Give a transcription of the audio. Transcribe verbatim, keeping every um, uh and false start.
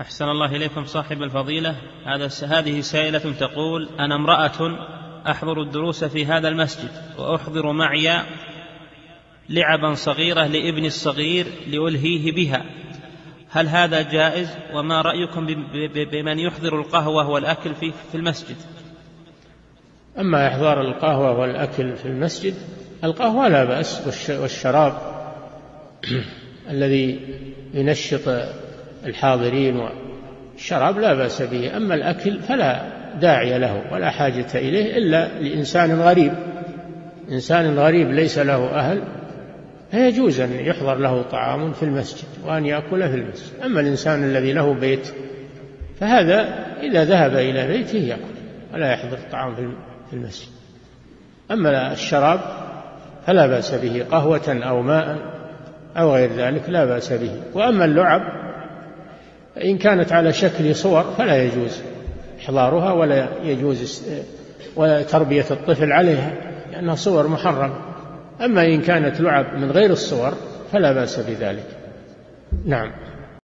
أحسن الله إليكم صاحب الفضيلة. هذا هذه سائلة تقول: أنا امرأة أحضر الدروس في هذا المسجد وأحضر معي لعبا صغيرة لابني الصغير لألهيه بها، هل هذا جائز؟ وما رأيكم بمن يحضر القهوة والأكل في المسجد؟ أما إحضار القهوة والأكل في المسجد، القهوة لا بأس، والشراب الذي ينشط الحاضرين والشراب لا بأس به. أما الأكل فلا داعي له ولا حاجة إليه إلا لإنسان غريب، إنسان غريب ليس له أهل فيجوز أن يحضر له طعام في المسجد وأن يأكل في المسجد. أما الإنسان الذي له بيت فهذا إذا ذهب إلى بيته يأكل ولا يحضر الطعام في المسجد. أما الشراب فلا بأس به، قهوة أو ماء أو غير ذلك لا بأس به. وأما اللعب إن كانت على شكل صور فلا يجوز إحضارها ولا يجوز وتربية الطفل عليها لأنها صور محرمة. أما إن كانت لعب من غير الصور فلا بأس بذلك. نعم.